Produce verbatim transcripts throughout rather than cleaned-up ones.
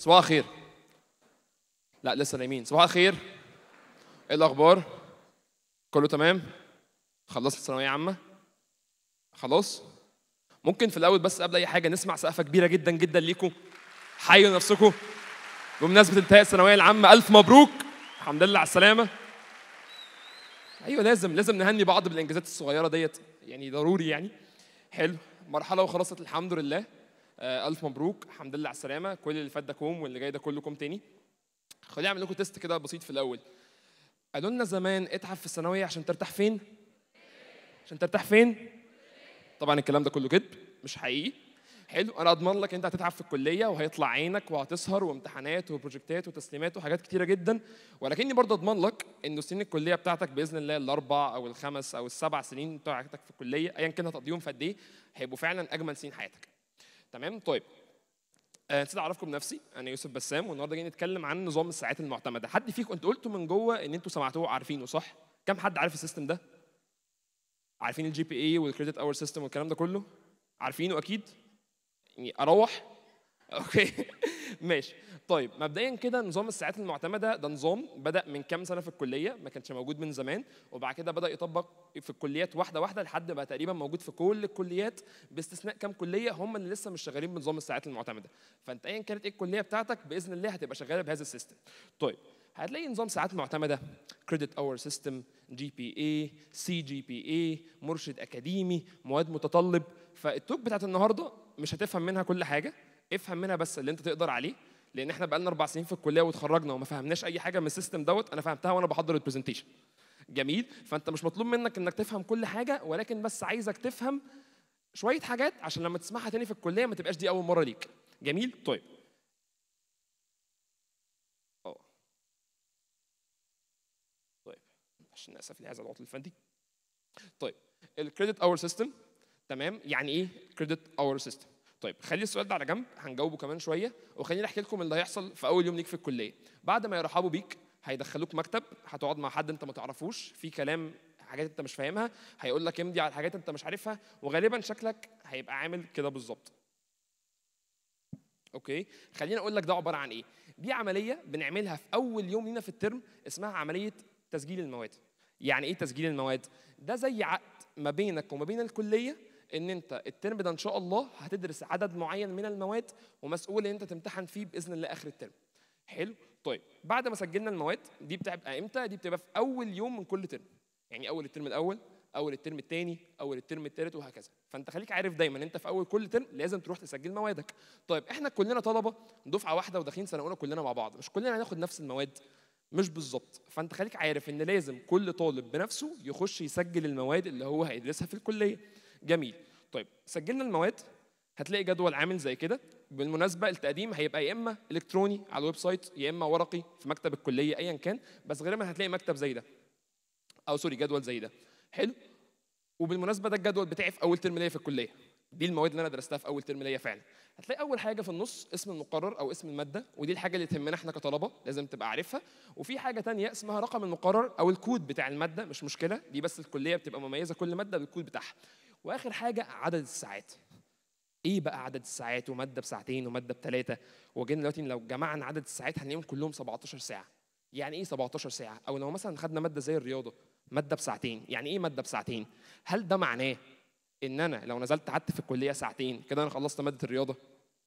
صباح الخير. لا لسه نايمين. صباح الخير. ايه الاخبار؟ كله تمام؟ خلصت ثانويه عامه؟ خلاص. ممكن في الاول بس قبل اي حاجه نسمع سقفه كبيره جدا جدا ليكم. حيوا نفسكم بمناسبه انتهاء الثانويه العامه. الف مبروك، الحمد لله على السلامه. ايوه لازم لازم نهني بعض بالانجازات الصغيره ديت، يعني ضروري يعني. حلو، مرحله وخلصت الحمد لله. آه الف مبروك، الحمد لله على السلامه. كل اللي فات ده كوم واللي جاي ده كله كوم تاني. خليني اعمل لكم تيست كده بسيط في الاول. قالوا لنا زمان اتعب في الثانويه عشان ترتاح فين؟ عشان ترتاح فين؟ طبعا الكلام ده كله كذب، مش حقيقي. حلو، انا اضمن لك انت هتتعب في الكليه وهيطلع عينك وهتسهر وامتحانات وبروجكتات وتسليمات وحاجات كتيره جدا، ولكني برضه اضمن لك ان سنين الكليه بتاعتك باذن الله الاربع او الخمس او السبع سنين بتاعتك في الكليه ايا كان هتقضيهم في قد ايه هيبقوا فعلا اجمل سنين حياتك. تمام؟ طيب آه، نسيت اعرفكم بنفسي، انا يوسف بسام، والنهارده جاي نتكلم عن نظام الساعات المعتمده. حد فيكم انتوا قلتوا من جوه ان انتوا سمعتوه عارفينه صح؟ كم حد عارف السيستم ده؟ عارفين الجي بي اي والكريدت اور سيستم والكلام ده كله؟ عارفينه اكيد؟ يعني اروح؟ اوكي ماشي. طيب مبدئيا كده نظام الساعات المعتمده ده نظام بدا من كام سنه في الكليه، ما كانش موجود من زمان، وبعد كده بدا يطبق في الكليات واحده واحده لحد بقى تقريبا موجود في كل الكليات باستثناء كام كليه هم اللي لسه مش شغالين بنظام الساعات المعتمده. فانت ايا كانت ايه الكليه بتاعتك باذن الله هتبقى شغاله بهذا السيستم. طيب هتلاقي نظام ساعات معتمده، كريدت اور سيستم، جي بي اي، سي جي بي اي، مرشد اكاديمي، مواد متطلب. فالتوك بتاعت النهارده مش هتفهم منها كل حاجه، افهم منها بس اللي انت تقدر عليه، لان احنا بقالنا اربع سنين في الكليه واتخرجنا وما فهمناش اي حاجه من السيستم دوت. انا فهمتها وانا بحضر البرزنتيشن. جميل؟ فانت مش مطلوب منك انك تفهم كل حاجه، ولكن بس عايزك تفهم شويه حاجات عشان لما تسمعها تاني في الكليه ما تبقاش دي اول مره ليك. جميل؟ طيب اه طيب عشان اسف لي هذا العطل الفني. طيب الكريدت اور سيستم، تمام؟ يعني ايه كريدت اور سيستم؟ طيب خلي السؤال ده على جنب، هنجاوبه كمان شويه، وخليني احكي لكم اللي هيحصل في اول يوم ليك في الكليه. بعد ما يرحبوا بيك هيدخلوك مكتب، هتقعد مع حد انت ما تعرفوش، في كلام حاجات انت مش فاهمها، هيقول لك امضي على حاجات انت مش عارفها، وغالبا شكلك هيبقى عامل كده بالظبط. اوكي، خليني اقول لك ده عباره عن ايه. دي عمليه بنعملها في اول يوم لينا في الترم اسمها عمليه تسجيل المواد. يعني ايه تسجيل المواد؟ ده زي عقد ما بينك وما بين الكليه ان انت الترم ده ان شاء الله هتدرس عدد معين من المواد ومسؤول ان انت تمتحن فيه باذن الله اخر الترم. حلو؟ طيب بعد ما سجلنا المواد دي بتبقى امتى؟ دي بتبقى في اول يوم من كل ترم، يعني اول الترم الاول، اول الترم الثاني، اول الترم الثالث، وهكذا. فانت خليك عارف دايما انت في اول كل ترم لازم تروح تسجل موادك. طيب احنا كلنا طلبه دفعه واحده وداخلين سنه اولى كلنا مع بعض، مش كلنا هناخد نفس المواد، مش بالظبط. فانت خليك عارف ان لازم كل طالب بنفسه يخش يسجل المواد اللي هو هيدرسها في الكليه. جميل. طيب سجلنا المواد، هتلاقي جدول عامل زي كده. بالمناسبه التقديم هيبقى يا اما الكتروني على الويب سايت يا اما ورقي في مكتب الكليه ايا كان، بس غالبا هتلاقي مكتب زي ده، او سوري جدول زي ده. حلو؟ وبالمناسبه ده الجدول بتاعي في اول ترم ليا في الكليه، دي المواد اللي انا درستها في اول ترم ليا فعلا. هتلاقي اول حاجه في النص اسم المقرر او اسم الماده، ودي الحاجه اللي تهمنا احنا كطلبه لازم تبقى عارفها. وفي حاجه تانية اسمها رقم المقرر او الكود بتاع الماده، مش مشكله دي، بس الكليه بتبقى مميزه كل ماده بالكود بتاعها. واخر حاجه عدد الساعات. ايه بقى عدد الساعات؟ وماده بساعتين وماده بثلاثه، وجينا دلوقتي لو جمعنا عدد الساعات هنلاقيهم كلهم سبعتاشر ساعه. يعني ايه سبعتاشر ساعه؟ او لو مثلا خدنا ماده زي الرياضه ماده بساعتين، يعني ايه ماده بساعتين؟ هل ده معناه ان انا لو نزلت قعدت في الكليه ساعتين كده انا خلصت ماده الرياضه؟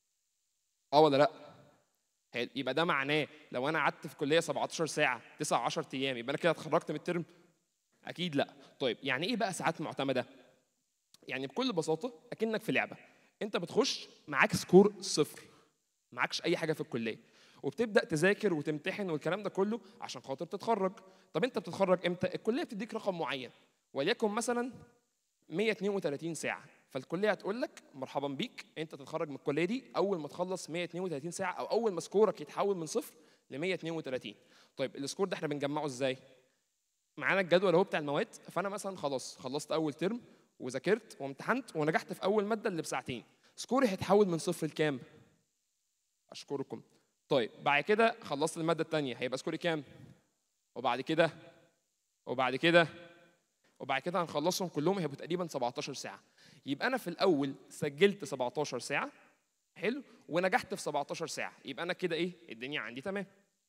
اه ولا لا؟ يبقى ده معناه لو انا قعدت في الكليه سبعتاشر ساعه تسعة عشر ايام يبقى انا كده اتخرجت من الترم؟ اكيد لا. طيب يعني ايه بقى ساعات معتمده؟ يعني بكل بساطه اكنك في لعبه، انت بتخش معاك سكور صفر، معكش اي حاجه في الكليه، وبتبدا تذاكر وتمتحن والكلام ده كله عشان خاطر تتخرج. طب انت بتتخرج امتى؟ الكليه بتديك رقم معين، وليكن مثلا مية واتنين وتلاتين ساعه، فالكليه هتقول لك مرحبا بيك انت تتخرج من الكليه دي اول ما تخلص مية واتنين وتلاتين ساعه، او اول ما سكورك يتحول من صفر ل مية واتنين وتلاتين. طيب السكور ده احنا بنجمعه ازاي؟ معانا الجدول اهو بتاع المواد، فانا مثلا خلاص خلصت اول ترم وذاكرت وامتحنت ونجحت في اول ماده اللي بساعتين، سكوري هيتحول من صفر لكام؟ اشكركم. طيب بعد كده خلصت الماده الثانيه هيبقى سكوري كام؟ وبعد كده وبعد كده وبعد كده هنخلصهم كلهم هيبقوا تقريبا سبعتاشر ساعه. يبقى انا في الاول سجلت سبعتاشر ساعه، حلو، ونجحت في سبعتاشر ساعه، يبقى انا كده ايه؟ الدنيا عندي تمام.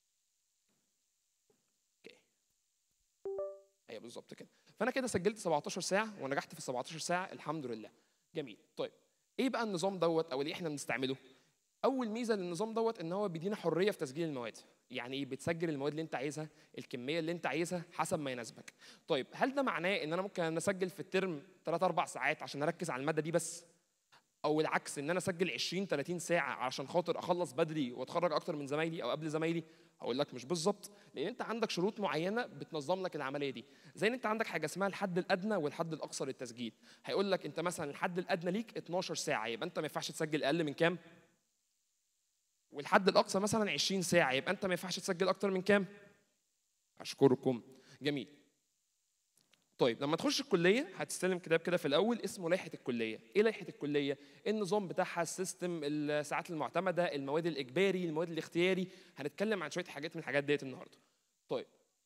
اوكي، ايوه بالظبط كده. فانا كده سجلت سبعتاشر ساعه ونجحت في سبعتاشر ساعه، الحمد لله. جميل. طيب ايه بقى النظام دوت او اللي احنا بنستعمله؟ اول ميزه للنظام دوت ان هو بيدينا حريه في تسجيل المواد. يعني ايه؟ بتسجل المواد اللي انت عايزها، الكميه اللي انت عايزها حسب ما يناسبك. طيب هل ده معناه ان انا ممكن اسجل في الترم ثلاثة أربعة ساعات عشان اركز على الماده دي بس، او العكس ان انا اسجل عشرين ثلاثين ساعه عشان خاطر اخلص بدري واتخرج اكتر من زمايلي او قبل زمايلي؟ هقول لك مش بالظبط، لان انت عندك شروط معينه بتنظم لك العمليه دي. زي ان انت عندك حاجه اسمها الحد الادنى والحد الاقصى للتسجيل. هيقول لك انت مثلا الحد الادنى ليك اتناشر ساعه، يبقى انت ما ينفعش تسجل اقل من كام؟ والحد الاقصى مثلا عشرين ساعه، يبقى انت ما ينفعش تسجل اكتر من كام؟ اشكركم. جميل. طيب لما تخش الكليه هتستلم كتاب كده في الاول اسمه لائحه الكليه. ايه لائحه الكليه؟ النظام بتاعها، السيستم، الساعات المعتمده، المواد الاجباري، المواد الاختياري. هنتكلم عن شويه حاجات من الحاجات ديت النهارده. طيب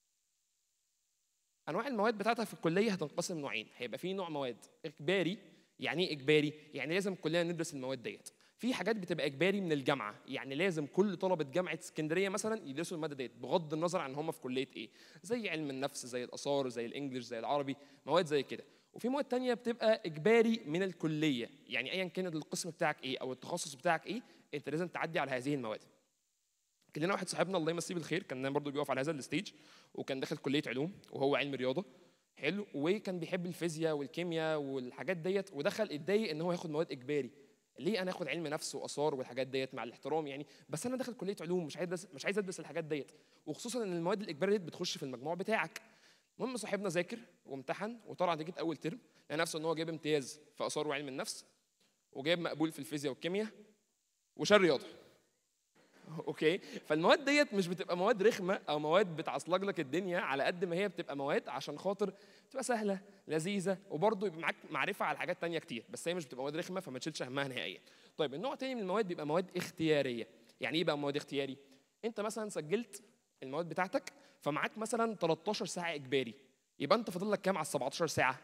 انواع المواد بتاعتها في الكليه هتنقسم نوعين. هيبقى في نوع مواد اجباري. يعني ايه اجباري؟ يعني لازم كلنا ندرس المواد ديت. في حاجات بتبقى اجباري من الجامعه، يعني لازم كل طلبه جامعه اسكندريه مثلا يدرسوا الماده ديت بغض النظر عن هم في كليه ايه، زي علم النفس، زي الاثار، زي الانجليش، زي العربي، مواد زي كده. وفي مواد تانية بتبقى اجباري من الكليه، يعني ايا كان القسم بتاعك ايه او التخصص بتاعك ايه، انت لازم تعدي على هذه المواد. كان لنا واحد صاحبنا الله يمسيه بالخير كان برضه بيقف على هذا الستيج، وكان داخل كليه علوم وهو علم رياضه. حلو، وكان بيحب الفيزياء والكيمياء والحاجات ديت، ودخل اتضايق ان هو ياخد مواد اجباري. ليه انا اخد علم نفس واثار والحاجات ديت؟ مع الاحترام يعني، بس انا داخل كليه علوم، مش عايز مش عايز ادرس الحاجات ديت، وخصوصا ان المواد الاجباري ديت بتخش في المجموع بتاعك. المهم صاحبنا ذاكر وامتحن وطلع نتيجه اول ترم، لقى نفسه ان هو جايب امتياز في اثار وعلم النفس، وجايب مقبول في الفيزياء والكيمياء، وشال رياضه. اوكي، فالمواد ديت مش بتبقى مواد رخمه او مواد بتعصلج لك الدنيا، على قد ما هي بتبقى مواد عشان خاطر تبقى سهله لذيذه، وبرضه يبقى معاك معرفه على حاجات تانية كتير، بس هي مش بتبقى مواد رخمه فما تشيلش همها نهائيا. طيب النوع التاني من المواد بيبقى مواد اختياريه. يعني ايه بقى مواد اختياري؟ انت مثلا سجلت المواد بتاعتك فمعاك مثلا تلتاشر ساعه اجباري، يبقى انت فاضل لك كام على ال سبعتاشر ساعه؟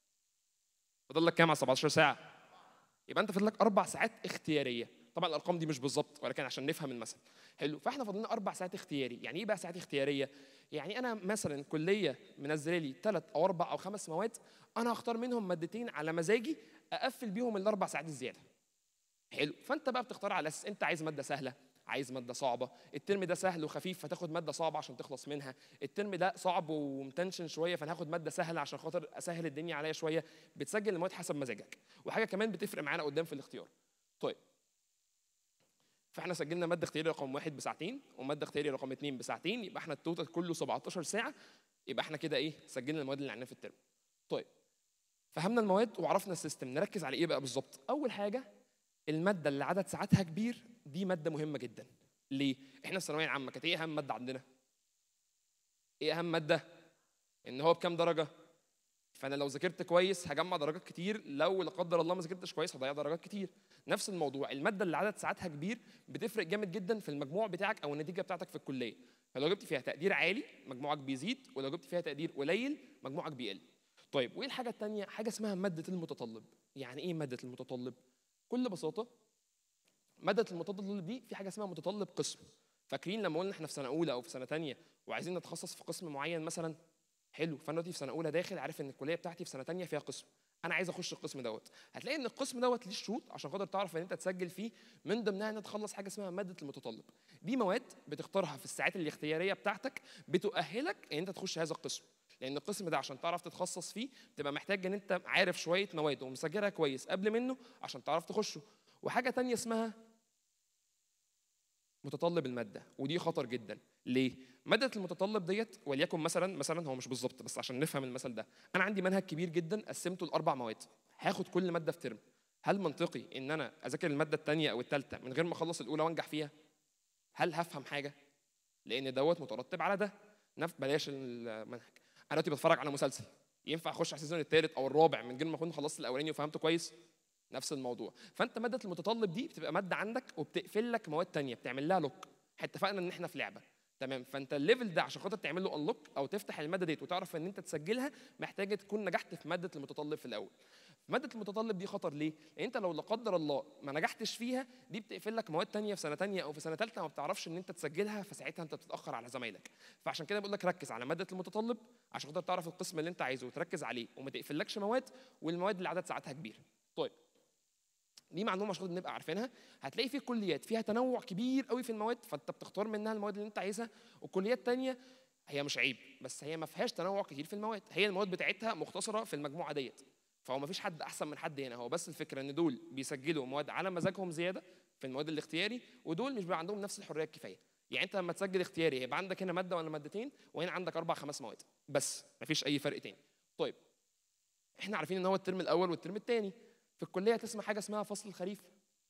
فاضل لك كام على سبعتاشر ساعه؟ يبقى انت فاضل لك اربع ساعات اختياريه. طبعا الارقام دي مش بالظبط، ولكن عشان نفهم المثل. حلو، فاحنا فاضلنا اربع ساعات اختياري. يعني ايه بقى ساعات اختياريه؟ يعني انا مثلا كليه منزله لي ثلاث او اربع او خمس مواد، انا هختار منهم مادتين على مزاجي اقفل بيهم الاربع ساعات الزياده. حلو، فانت بقى بتختار على اساس انت عايز ماده سهله، عايز ماده صعبه. الترم ده سهل وخفيف فتاخد ماده صعبه عشان تخلص منها، الترم ده صعب ومتنشن شويه فانا هاخد ماده سهله عشان خاطر اسهل الدنيا عليا شويه. بتسجل المواد حسب مزاجك. وحاجه كمان بتفرق معانا قدام في الاختيار. طيب فاحنا سجلنا ماده اختياري رقم واحد بساعتين وماده اختياري رقم اثنين بساعتين، يبقى احنا التوتال كله سبعتاشر ساعه. يبقى احنا كده ايه؟ سجلنا المواد اللي عندنا في الترم. طيب فهمنا المواد وعرفنا السيستم، نركز على ايه بقى بالظبط؟ اول حاجه الماده اللي عدد ساعاتها كبير، دي ماده مهمه جدا. ليه؟ احنا في الثانويه العامه كانت ايه اهم ماده عندنا؟ ايه اهم ماده؟ ان هو بكام درجه؟ فانا لو ذاكرت كويس هجمع درجات كتير، لو لا قدر الله ما ذاكرتش كويس هضيع درجات كتير. نفس الموضوع، الماده اللي عدد ساعاتها كبير بتفرق جامد جدا في المجموع بتاعك او النتيجه بتاعتك في الكليه. فلو جبت فيها تقدير عالي مجموعك بيزيد، ولو جبت فيها تقدير قليل مجموعك بيقل. طيب وايه الحاجه الثانيه؟ حاجه اسمها ماده المتطلب. يعني ايه ماده المتطلب؟ بكل بساطه ماده المتطلب دي في حاجه اسمها متطلب قسم. فاكرين لما قلنا احنا في سنه اولى او في سنه ثانيه وعايزين نتخصص في قسم معين مثلا؟ حلو، فانا دلوقتي في سنه اولى داخل عارف ان الكليه بتاعتي في سنه ثانيه فيها قسم، انا عايز اخش القسم دوت. هتلاقي ان القسم دوت ليه شروط عشان خاطر تعرف ان انت تسجل فيه، من ضمنها ان انت تخلص حاجه اسمها ماده المتطلب. دي مواد بتختارها في الساعات الاختياريه بتاعتك بتؤهلك ان انت تخش هذا القسم. لان القسم ده عشان تعرف تتخصص فيه بتبقى محتاج ان انت عارف شويه مواد ومسجلها كويس قبل منه عشان تعرف تخشه. وحاجه ثانيه اسمها متطلب الماده، ودي خطر جدا. ليه؟ ماده المتطلب ديت وليكن مثلا مثلا هو مش بالظبط بس عشان نفهم المثل ده، انا عندي منهج كبير جدا قسمته لاربع مواد، هاخد كل ماده في ترم. هل منطقي ان انا اذاكر الماده الثانيه او الثالثه من غير ما اخلص الاولى وانجح فيها؟ هل هفهم حاجه؟ لان دوت مترتب على ده. نف بلاش المنهج. انا دلوقتي بتفرج على مسلسل، ينفع اخش على السيزون الثالث او الرابع من غير ما اكون خلصت الاولاني وفهمته كويس؟ نفس الموضوع. فانت ماده المتطلب دي بتبقى ماده عندك وبتقفل لك مواد ثانيه، بتعمل لها لوك. اتفقنا ان احنا في لعبه، تمام. فانت الليفل ده عشان خاطر تعمل له انلوك او تفتح الماده ديت وتعرف ان انت تسجلها، محتاج تكون نجحت في ماده المتطلب في الاول. ماده المتطلب دي خطر ليه؟ لان انت لو لا قدر الله ما نجحتش فيها، دي بتقفل لك مواد تانية في سنه تانية او في سنه ثالثه، ما بتعرفش ان انت تسجلها، فساعتها انت بتتاخر على زمايلك. فعشان كده بقول لك ركز على ماده المتطلب عشان خاطر تعرف القسم اللي انت عايزه وتركز عليه وما تقفلكش مواد، والمواد اللي عدد ساعاتها كبير. طيب دي معلومه عشان نبقى عارفينها. هتلاقي في كليات فيها تنوع كبير قوي في المواد، فانت بتختار منها المواد اللي انت عايزها، وكليات تانية هي مش عيب بس هي ما فيهاش تنوع كتير في المواد، هي المواد بتاعتها مختصره في المجموعه ديت. فهو ما فيش حد احسن من حد هنا، هو بس الفكره ان دول بيسجلوا مواد على مزاجهم زياده في المواد الاختياري، ودول مش بيبقى عندهم نفس الحريه الكفايه. يعني انت لما تسجل اختياري هيبقى عندك هنا ماده ولا مادتين، وهنا عندك اربع خمس مواد بس، ما فيش اي فرق تاني. طيب احنا عارفين ان هو الترم الاول والترم الثاني في الكليه تسمع حاجه اسمها فصل الخريف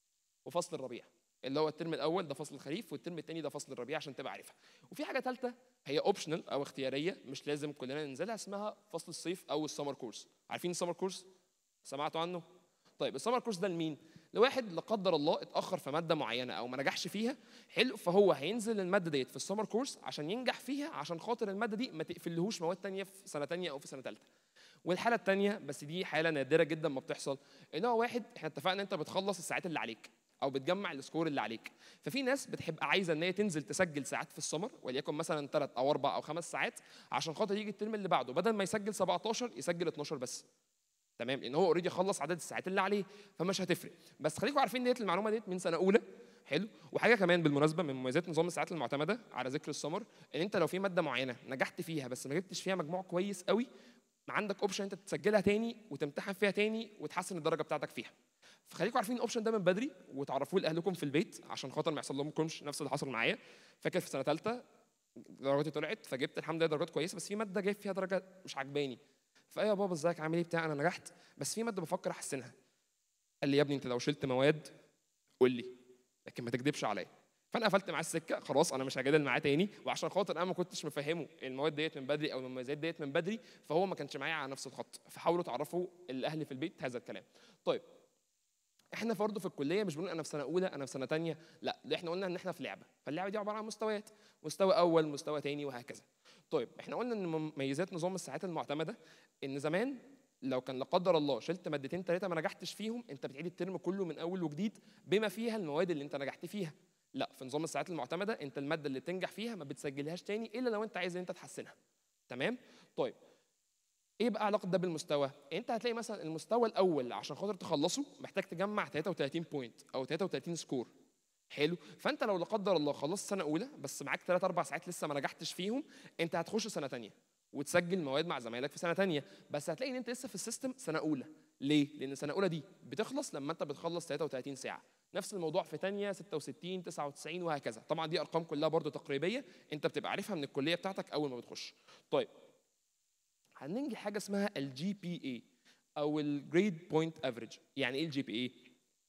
وفصل الربيع، اللي هو الترم الاول ده فصل الخريف والترم الثاني ده فصل الربيع عشان تبقى عارفها. وفي حاجه ثالثه هي اوبشنال او اختياريه، مش لازم كلنا ننزلها، اسمها فصل الصيف او السمر كورس. عارفين السمر كورس؟ سمعتوا عنه؟ طيب السمر كورس ده لمين؟ لواحد لا قدر الله اتاخر في ماده معينه او ما نجحش فيها، حلو، فهو هينزل الماده ديت في السمر كورس عشان ينجح فيها، عشان خاطر الماده دي ما تقفلهوش مواد ثانيه في سنه ثانيه او في سنه ثالثه. والحاله الثانيه بس دي حاله نادره جدا ما بتحصل، ان هو واحد احنا اتفقنا انت بتخلص الساعات اللي عليك او بتجمع السكور اللي عليك، ففي ناس بتبقى عايزه ان هي تنزل تسجل ساعات في السمر وليكن مثلا ثلاث او اربع او خمس ساعات، عشان خاطر يجي الترم اللي بعده بدل ما يسجل سبعتاشر يسجل اتناشر بس. تمام، لان هو اوريدي خلص عدد الساعات اللي عليه، فمش هتفرق. بس خليكم عارفين ديت المعلومه ديت من سنه اولى. حلو. وحاجه كمان بالمناسبه من مميزات نظام الساعات المعتمده على ذكر السمر، ان انت لو في ماده معينه نجحت فيها بس ما جبتش فيها مجموع كويس قوي، عندك اوبشن انت تسجلها تاني وتمتحن فيها تاني وتحسن الدرجه بتاعتك فيها. فخليكم عارفين الاوبشن ده من بدري وتعرفوه لاهلكم في البيت عشان خاطر ما يحصل لهمش نفس اللي حصل معايا. فاكر في سنه ثالثه درجاتي طلعت فجبت الحمد لله درجات كويسه، بس في ماده جايب فيها درجه مش عجباني. فايه يا بابا ازيك عامل ايه بتاع، انا نجحت بس في ماده بفكر احسنها. قال لي يا ابني انت لو شلت مواد قول لي، لكن ما تكذبش عليا. فانا قفلت معاه السكه، خلاص انا مش هجادل معاه تاني، وعشان خاطر انا ما كنتش مفهمه المواد ديت من بدري او المميزات ديت من بدري، فهو ما كانش معايا على نفس الخط. فحاولوا تعرفوا الاهل في البيت هذا الكلام. طيب احنا برضه في الكليه مش بنقول انا في سنه اولى انا في سنه ثانيه، لا، اللي احنا قلنا ان احنا في لعبه، فاللعبه دي عباره عن مستويات، مستوى اول مستوى ثاني وهكذا. طيب احنا قلنا ان مميزات نظام الساعات المعتمده ان زمان لو كان لا قدر الله شلت مادتين ثلاثه ما نجحتش فيهم، انت بتعيد الترم كله من اول وجديد بما فيها المواد اللي انت نجحت فيها. لا، في نظام الساعات المعتمده انت الماده اللي تنجح فيها ما بتسجلهاش تاني الا لو انت عايز ان انت تحسنها. تمام؟ طيب ايه بقى علاقه ده بالمستوى؟ انت هتلاقي مثلا المستوى الاول عشان خاطر تخلصه محتاج تجمع تلاتة وتلاتين بوينت او تلاتة وتلاتين سكور. حلو. فانت لو لا قدر الله خلصت سنه اولى بس معاك ثلاث اربع ساعات لسه ما نجحتش فيهم، انت هتخش سنه ثانيه وتسجل مواد مع زمايلك في سنه ثانيه، بس هتلاقي ان انت لسه في السيستم سنه اولى. ليه؟ لان سنه اولى دي بتخلص لما انت بتخلص تلاتة وتلاتين ساعه. نفس الموضوع في ثانيه ستة وستين تسعة وتسعين وهكذا. طبعا دي ارقام كلها برضو تقريبيه انت بتبقى عارفها من الكليه بتاعتك اول ما بتخش. طيب هنيجي حاجه اسمها الجي بي اي او الجريد بوينت افريج. يعني ايه الجي بي اي؟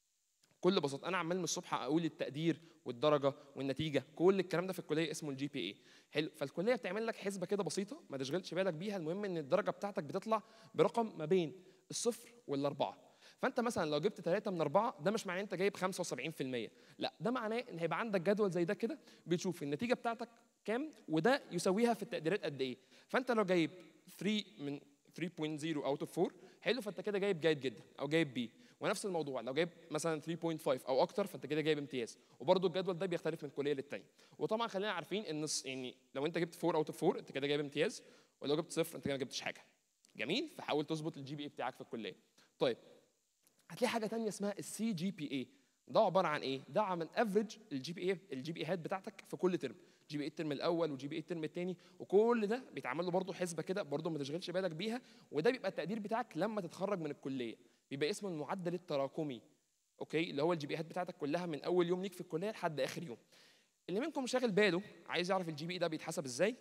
بكل بساطه انا عمال من الصبح اقول التقدير والدرجه والنتيجه، كل الكلام ده في الكليه اسمه الجي بي اي. حلو. فالكليه بتعمل لك حسبه كده بسيطه ما تشغلش بالك بيها، المهم ان الدرجه بتاعتك بتطلع برقم ما بين الصفر والاربعه. فانت مثلا لو جبت ثلاثة من أربعة ده مش معناه انت جايب خمسة وسبعين في المية، لا، ده معناه ان هيبقى عندك جدول زي ده كده بتشوف النتيجه بتاعتك كام وده يساويها في التقديرات قد ايه. فانت لو جايب ثلاثة من ثلاثة فاصلة صفر اوت اوف أربعة، حلو، فانت كده جايب جيد جدا او جايب بي. ونفس الموضوع لو جايب مثلا ثلاثة فاصلة خمسة او اكتر فانت كده جايب امتياز. وبرده الجدول ده بيختلف من كليه للتانيه. وطبعا خلينا عارفين ان يعني لو انت جبت أربعة اوت اوف أربعة انت كده جايب امتياز، ولو جبت صفر انت كده ما جبتش حاجه. جميل. فحاول تظبط الجي بي اي بتاعك في الكليه. طيب هتلاقي حاجه ثانيه اسمها السي جي بي اي. ده عباره عن ايه؟ ده عن افريج الجي بي اي الجي بي ايهات بتاعتك في كل ترم. جي بي اي الترم الاول وجي بي اي الترم الثاني، وكل ده بيتعمل له برضه حسبه كده برضه ما تشغلش بالك بيها، وده بيبقى التقدير بتاعك لما تتخرج من الكليه، بيبقى اسمه المعدل التراكمي. اوكي، اللي هو الجي بي ايهات بتاعتك كلها من اول يوم ليك في الكليه لحد اخر يوم. اللي منكم شاغل باله عايز يعرف الجي بي اي ده بيتحسب ازاي؟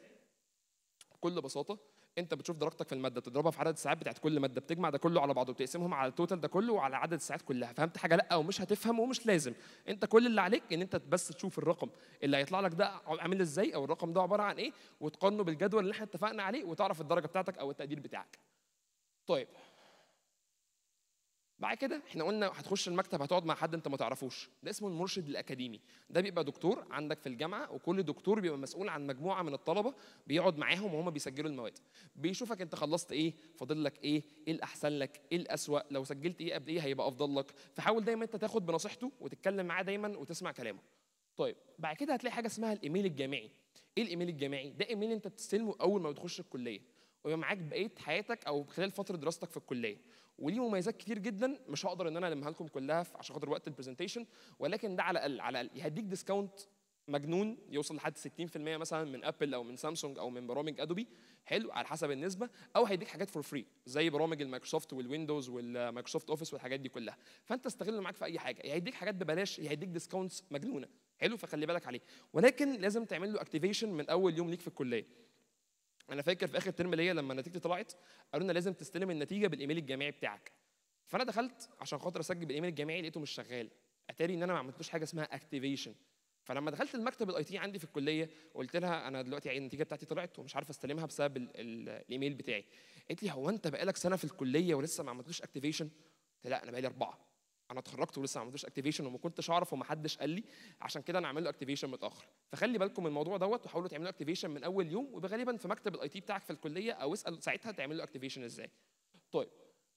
بكل بساطه انت بتشوف درجتك في الماده بتضربها في عدد الساعات بتاعت كل ماده، بتجمع ده كله على بعضه وتقسمهم على التوتال ده كله وعلى عدد الساعات كلها. فهمت حاجه؟ لا، ومش هتفهم ومش لازم. انت كل اللي عليك ان انت بس تشوف الرقم اللي هيطلع لك ده عامل ازاي او الرقم ده عباره عن ايه، وتقارنه بالجدول اللي احنا اتفقنا عليه وتعرف الدرجه بتاعتك او التقدير بتاعك. طيب بعد كده احنا قلنا هتخش المكتب هتقعد مع حد انت ما تعرفوش، ده اسمه المرشد الاكاديمي. ده بيبقى دكتور عندك في الجامعه، وكل دكتور بيبقى مسؤول عن مجموعه من الطلبه بيقعد معاهم وهم بيسجلوا المواد. بيشوفك انت خلصت ايه، فاضل لك ايه، ايه الاحسن لك، ايه الاسوأ، لو سجلت ايه قبل ايه هيبقى افضل لك. فحاول دايما انت تاخد بنصيحته وتتكلم معاه دايما وتسمع كلامه. طيب بعد كده هتلاقي حاجه اسمها الايميل الجامعي. ايه الايميل الجامعي ده؟ ايميل انت بتستلمه اول ما بتخش الكليه، ويبقى معاك بقيه حياتك او خلال فتره دراستك في الكليه. وليه مميزات كتير جدا مش هقدر ان انا المها لكم كلها عشان خاطر وقت البرزنتيشن، ولكن ده على الاقل على الاقل يهديك ديسكاونت مجنون يوصل لحد ستين في المية مثلا من ابل او من سامسونج او من برامج ادوبي، حلو على حسب النسبه، او هيديك حاجات فور فري زي برامج المايكروسوفت والويندوز والمايكروسوفت اوفيس والحاجات دي كلها. فانت استغله معاك في اي حاجه، يا هيديك حاجات ببلاش يا هيديك ديسكاونتس مجنونه، حلو، فخلي بالك عليه. ولكن لازم تعمل له اكتيفيشن من اول يوم ليك في الكليه. انا فاكر في اخر ترم ليا لما نتيجتي طلعت قالوا لنا لازم تستلم النتيجه بالايميل الجامعي بتاعك. فانا دخلت عشان خاطر اسجل بالايميل الجامعي لقيته مش شغال، اتاري ان انا ما عملتلوش حاجه اسمها اكتيفيشن. فلما دخلت المكتب الاي تي عندي في الكليه قلت لها انا دلوقتي النتيجه بتاعتي طلعت ومش عارف استلمها بسبب ال ال الايميل بتاعي. قالت لي هو انت بقالك سنه في الكليه ولسه ما عملتلوش اكتيفيشن؟ قلت لها لا انا بقالي اربعه، انا اتخرجت ولسه ما عملتوش اكتيفيشن وما كنتش اعرف ومحدش قال لي، عشان كده انا اعمل له اكتيفيشن متاخر. فخلي بالكم من الموضوع دوت وحاولوا تعملوا اكتيفيشن من اول يوم، ويبقى غالبا في مكتب الاي تي بتاعك في الكليه، او اسال ساعتها تعمل له اكتيفيشن ازاي. طيب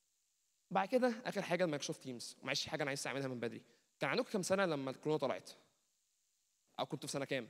بعد كده اخر حاجه المايكروسوفت تيمز. معلش حاجه انا عايز اعملها من بدري. كان عندكم كام سنه لما الكورونا طلعت؟ او كنتوا في سنه كام؟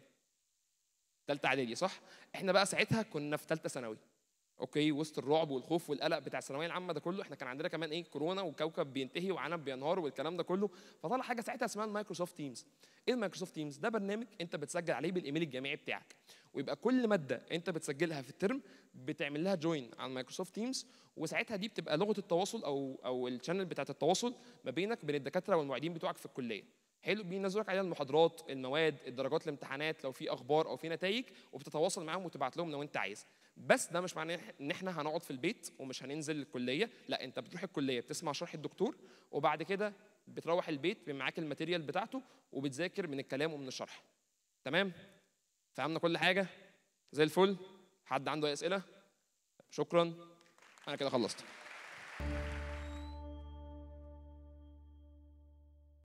ثالثه اعدادي صح؟ احنا بقى ساعتها كنا في ثالثه ثانوي. اوكي، وسط الرعب والخوف والقلق بتاع الثانويه العامه ده كله، احنا كان عندنا كمان ايه، كورونا وكوكب بينتهي وعالم بينهار والكلام ده كله. فطلع حاجه ساعتها اسمها المايكروسوفت تيمز. ايه المايكروسوفت تيمز ده؟ برنامج انت بتسجل عليه بالايميل الجامعي بتاعك، ويبقى كل ماده انت بتسجلها في الترم بتعمل لها جوين على مايكروسوفت تيمز، وساعتها دي بتبقى لغه التواصل او او الشانل بتاعت التواصل ما بينك وبين الدكاتره والمعيدين بتوعك في الكليه. حلو، بينزلوا لك عليها المحاضرات، المواد، الدرجات، الامتحانات، لو في اخبار او في نتائج، وبتتواصل معاهم وتبعت لهم لو انت عايز. بس ده مش معناه ان احنا هنقعد في البيت ومش هننزل الكليه، لا انت بتروح الكليه بتسمع شرح الدكتور، وبعد كده بتروح البيت بيبقى معاك الماتيريال بتاعته وبتذاكر من الكلام ومن الشرح. تمام؟ فهمنا كل حاجه زي الفل؟ حد عنده اي اسئله؟ شكرا، انا كده خلصت.